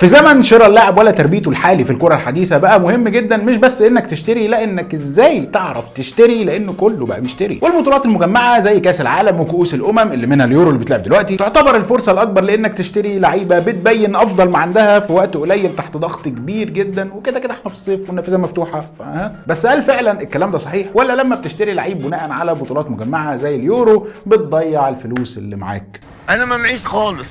في زمن شراء اللاعب ولا تربيته الحالي في الكره الحديثه بقى مهم جدا مش بس انك تشتري، لا انك ازاي تعرف تشتري، لانه كله بقى بيشتري. والبطولات المجمعه زي كاس العالم وكؤوس الامم اللي منها اليورو اللي بيتلعب دلوقتي تعتبر الفرصه الاكبر لانك تشتري لعيبه بتبين افضل ما عندها في وقت قليل تحت ضغط كبير جدا. وكده كده احنا في الصيف والنافذه مفتوحه، بس هل فعلا الكلام ده صحيح، ولا لما بتشتري لعيب بناء على بطولات مجمعه زي اليورو بتضيع الفلوس اللي معاك؟ انا ما معيش خالص.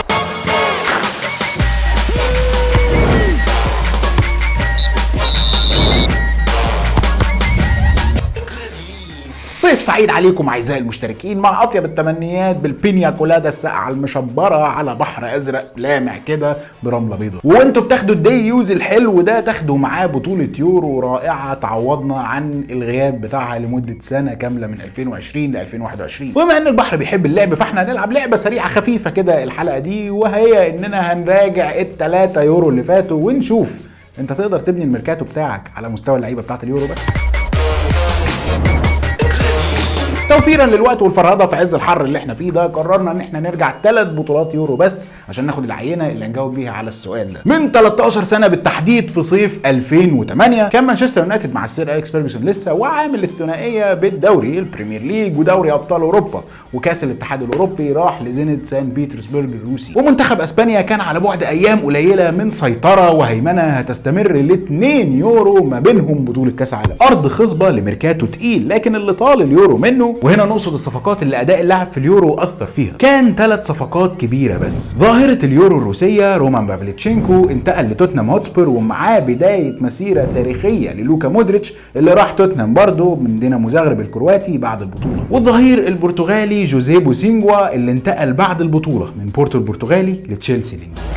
صيف سعيد عليكم اعزائي المشتركين، مع اطيب التمنيات بالبينيا كولادا الساقعه المشبره على بحر ازرق لامع كده برمله بيضاء. وانتوا بتاخدوا الدي يوز الحلو ده تاخدوا معاه بطوله يورو رائعه تعوضنا عن الغياب بتاعها لمده سنه كامله من 2020 ل 2021. وبما ان البحر بيحب اللعب فاحنا هنلعب لعبه سريعه خفيفه كده الحلقه دي، وهي اننا هنراجع ال3 يورو اللي فاتوا ونشوف انت تقدر تبني الميركاتو بتاعك على مستوى اللعيبه بتاعت اليورو بس. توفيرا للوقت والفرهده في عز الحر اللي احنا فيه ده، قررنا ان احنا نرجع 3 بطولات يورو بس عشان ناخد العينه اللي هنجاوب بيها على السؤال ده. من 13 سنه بالتحديد في صيف 2008 كان مانشستر يونايتد مع السير اليكس فيرجسون لسه وعامل الثنائيه بالدوري البريمير ليج ودوري ابطال اوروبا، وكاس الاتحاد الاوروبي راح لزينت سان بيترسبرج الروسي. ومنتخب اسبانيا كان على بعد ايام قليله من سيطره وهيمنه هتستمر ل2 يورو ما بينهم بطوله كاس عالم. ارض خصبه لميركاتو تقيل، لكن اللي طال اليورو منه، وهنا نقصد الصفقات اللي اداء اللاعب في اليورو اثر فيها، كان 3 صفقات كبيره بس. ظاهره اليورو الروسيه رومان بافليتشينكو انتقل لتوتنهام هوتسبير، ومعاه بدايه مسيره تاريخيه للوكا مودريتش اللي راح توتنهام برضه من دينامو زغرب الكرواتي بعد البطوله. والظهير البرتغالي جوزيه بوسينجوا اللي انتقل بعد البطوله من بورتو البرتغالي لتشيلسي الانجليزي.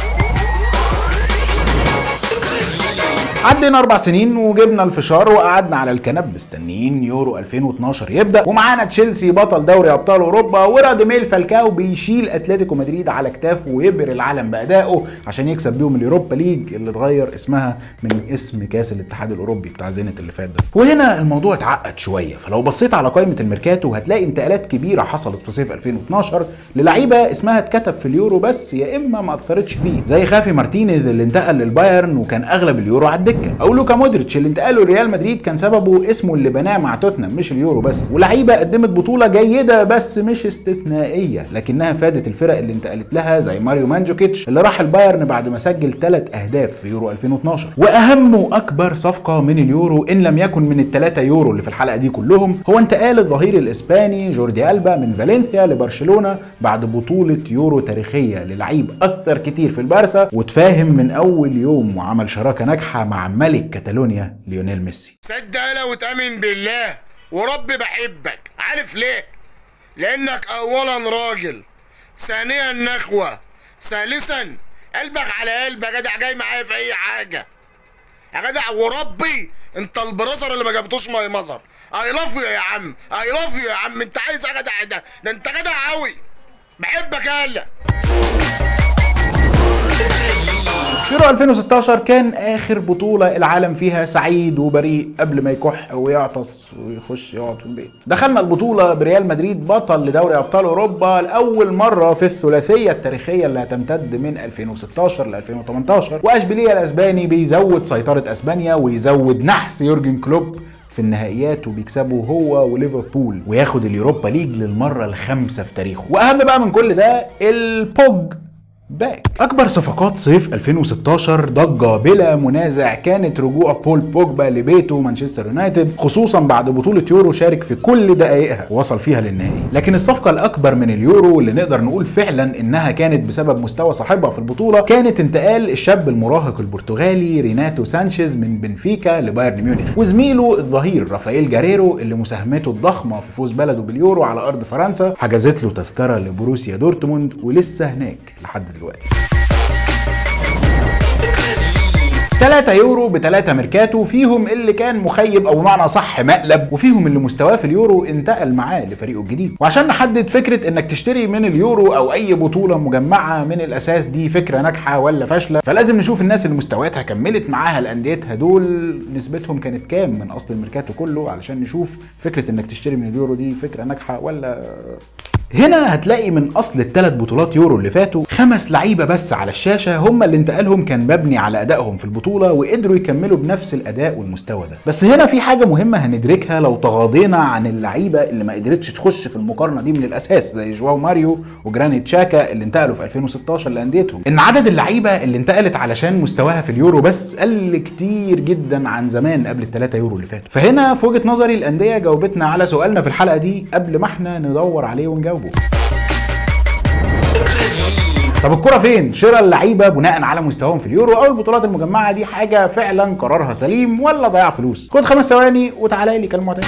عدينا 4 سنين وجبنا الفشار وقعدنا على الكنب مستنيين يورو 2012 يبدا، ومعانا تشيلسي بطل دوري ابطال اوروبا، وراديميل فالكاو بيشيل اتلتيكو مدريد على كتافه ويبهر العالم بادائه عشان يكسب بيهم اليوروبا ليج اللي اتغير اسمها من اسم كاس الاتحاد الاوروبي بتاع زينت اللي فات ده. وهنا الموضوع اتعقد شويه، فلو بصيت على قائمه الميركاتو هتلاقي انتقالات كبيره حصلت في صيف 2012 للعيبه اسمها اتكتب في اليورو بس يا اما ما اثرتش فيه، زي خافي مارتينيز اللي انتقل للبايرن وكان اغلب اليورو على الدكه، او لوكا مودريتش اللي انتقاله لريال مدريد كان سببه اسمه اللي بناه مع توتنهام مش اليورو بس. ولعيبه قدمت بطوله جيده بس مش استثنائيه لكنها فادت الفرق اللي انتقلت لها، زي ماريو مانجوكيتش اللي راح البايرن بعد ما سجل 3 اهداف في يورو 2012. واهم واكبر صفقه من اليورو ان لم يكن من ال3 يورو اللي في الحلقه دي كلهم هو انتقال الظهير الاسباني جوردي ألبا من فالنسيا لبرشلونه بعد بطوله يورو تاريخيه للعيب اثر كتير في البارسا وتفاهم من اول يوم وعمل شراكه ناجحه مع ملك كاتالونيا ليونيل ميسي. صدق لو تامن بالله وربي بحبك. عارف ليه؟ لانك اولا راجل، ثانيا نخوه، ثالثا قلبك على قلبي يا جدع، جاي معايا في اي حاجه يا جدع، وربي انت البرازر اللي ما جابتوش ماي مظهر. اي لاف يو يا عم، اي لاف يو يا عم. انت عايز يا جدع ده انت جدع قوي، بحبك يالا. يورو 2016 كان اخر بطوله العالم فيها سعيد وبريء قبل ما يكح ويعطس ويخش يقعد في البيت. دخلنا البطوله بريال مدريد بطل لدوري ابطال اوروبا لاول مره في الثلاثيه التاريخيه اللي هتمتد من 2016 ل 2018، واشبيليه الاسباني بيزود سيطره اسبانيا ويزود نحس يورجن كلوب في النهائيات وبيكسبوا هو وليفربول وياخد اليوروبا ليج للمره ال5 في تاريخه. واهم بقى من كل ده البوج باك. اكبر صفقات صيف 2016 ضجه بلا منازع كانت رجوع بول بوجبا لبيته مانشستر يونايتد، خصوصا بعد بطوله يورو شارك في كل دقائقها ووصل فيها للنهائي. لكن الصفقه الاكبر من اليورو اللي نقدر نقول فعلا انها كانت بسبب مستوى صاحبها في البطوله كانت انتقال الشاب المراهق البرتغالي ريناتو سانشيز من بنفيكا لبايرن ميونخ، وزميله الظهير رافائيل جاريرو اللي مساهمته الضخمه في فوز بلده باليورو على ارض فرنسا حجزت له تذكره لبروسيا دورتموند ولسه هناك لحد دلوقتي. 3 يورو ب3 ميركاتو، فيهم اللي كان مخيب او بمعنى صح مقلب، وفيهم اللي مستواه في اليورو انتقل معاه لفريقه الجديد. وعشان نحدد فكره انك تشتري من اليورو او اي بطوله مجمعه من الاساس دي فكره ناجحه ولا فاشله، فلازم نشوف الناس اللي مستوياتها كملت معاها لانديتها دول نسبتهم كانت كام من اصل الميركاتو كله علشان نشوف فكره انك تشتري من اليورو دي فكره ناجحه ولا هنا هتلاقي من اصل ال3 بطولات يورو اللي فاتوا 5 لعيبه بس على الشاشه هم اللي انتقالهم كان مبني على ادائهم في البطوله وقدروا يكملوا بنفس الاداء والمستوى ده. بس هنا في حاجه مهمه هندركها لو تغاضينا عن اللعيبه اللي ما قدرتش تخش في المقارنه دي من الاساس زي جواو ماريو وجرانيت شاكا اللي انتقلوا في 2016 لانديتهم، ان عدد اللعيبه اللي انتقلت علشان مستواها في اليورو بس قل كتير جدا عن زمان قبل ال3 يورو اللي فاتوا. فهنا في وجهه نظري الانديه جاوبتنا على سؤالنا في الحلقه دي قبل ما احنا ندور عليه ونجاوبه. طب الكرة فين؟ شراء اللعيبه بناء على مستواهم في اليورو او البطولات المجمعه دي حاجه فعلا قرارها سليم ولا ضياع فلوس؟ خد 5 ثواني وتعالى لي كالمعتاد.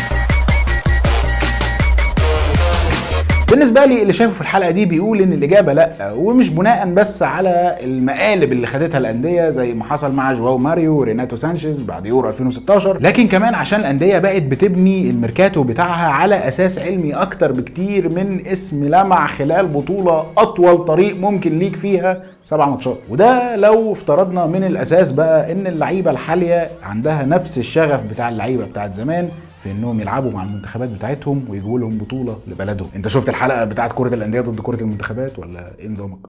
بالنسبه لي اللي شايفه في الحلقه دي بيقول ان الاجابه لا، ومش بناء بس على المقالب اللي خدتها الانديه زي ما حصل مع جواو ماريو وريناتو سانشيز بعد يورو 2016، لكن كمان عشان الانديه بقت بتبني الميركاتو بتاعها على اساس علمي اكتر بكتير من اسم لمع خلال بطوله اطول طريق ممكن ليك فيها 7 ماتشات. وده لو افترضنا من الاساس بقى ان اللعيبه الحاليه عندها نفس الشغف بتاع اللعيبه بتاعت زمان في انهم يلعبوا مع المنتخبات بتاعتهم ويجيبوا لهم بطوله لبلدهم. انت شفت الحلقه بتاعت كره الانديه ضد كره المنتخبات ولا ايه نظامك؟